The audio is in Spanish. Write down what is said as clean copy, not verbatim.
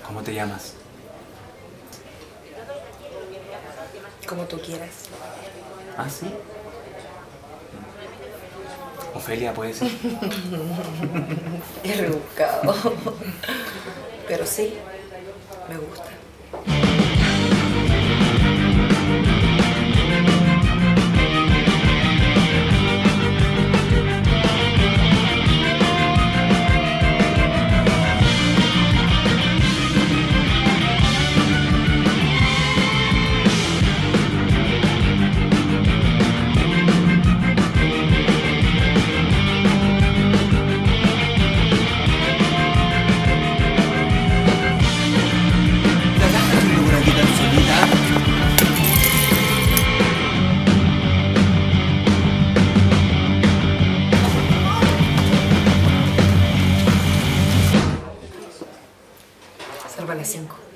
¿Cómo te llamas? Como tú quieras. ¿Ah, sí? Ofelia, puede ser. Es rebuscado. Pero sí, me gusta. Salva a las 5.